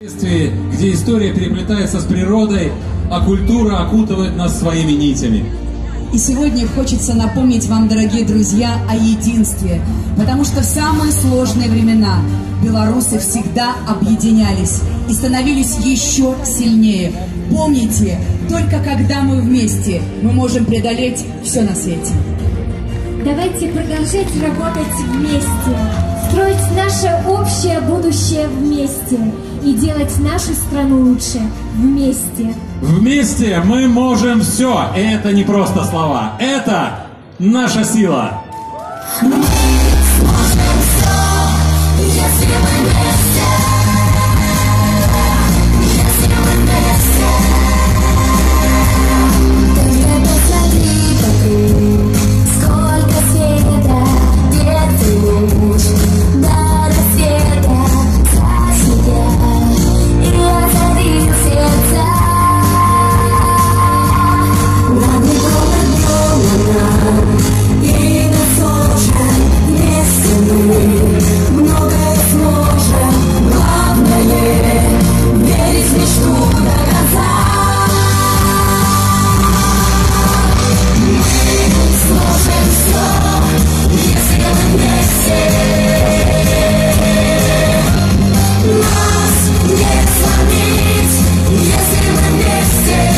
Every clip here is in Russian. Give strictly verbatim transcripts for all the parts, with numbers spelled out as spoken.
Где история переплетается с природой, а культура окутывает нас своими нитями. И сегодня хочется напомнить вам, дорогие друзья, о единстве, потому что в самые сложные времена белорусы всегда объединялись и становились еще сильнее. Помните, только когда мы вместе, мы можем преодолеть все на свете. Давайте продолжать работать вместе, строить наше общее будущее вместе и делать нашу страну лучше вместе. Вместе мы можем все, и это не просто слова, это наша сила. Мы сможем все, если мы вместе. Если мы вместе. Только посмотри вокруг, сколько света, где луч до рассвета за себя и озарил сердца. И на сложном вместе мы многое сможем. Главное — верить в мечту до конца. Мы сможем все, если мы вместе. Нас не сломить, если мы вместе.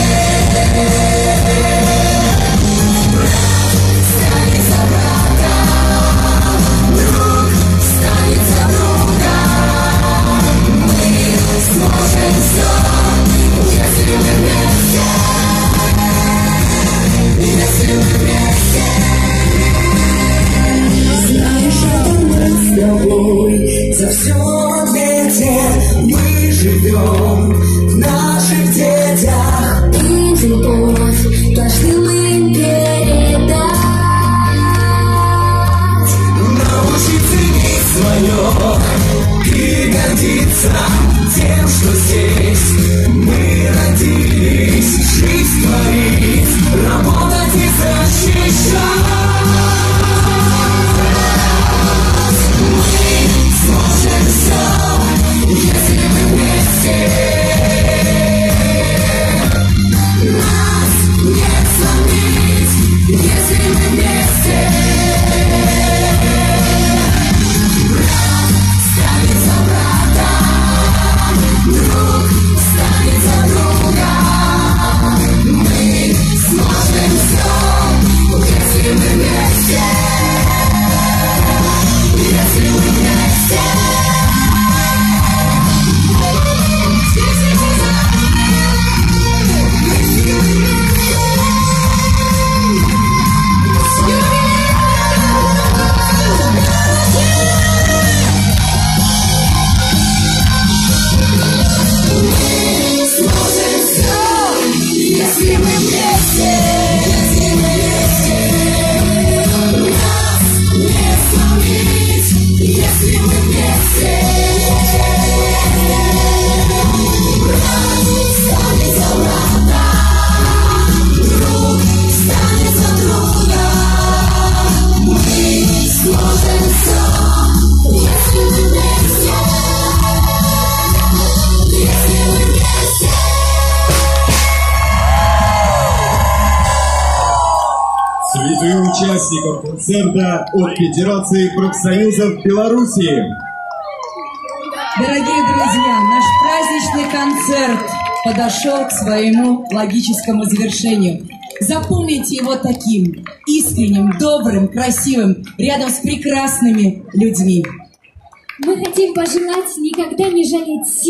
За все ответе мы живем в наших детях. И любовь должны мы передать. Научить ценить свое и гордиться тем, что здесь мы родились. Жизнь творить, работать и защищать. Среди участников концерта от Федерации профсоюзов Беларуси. Дорогие друзья, наш праздничный концерт подошел к своему логическому завершению. Запомните его таким искренним, добрым, красивым, рядом с прекрасными людьми. Мы хотим пожелать никогда не жалеть сил.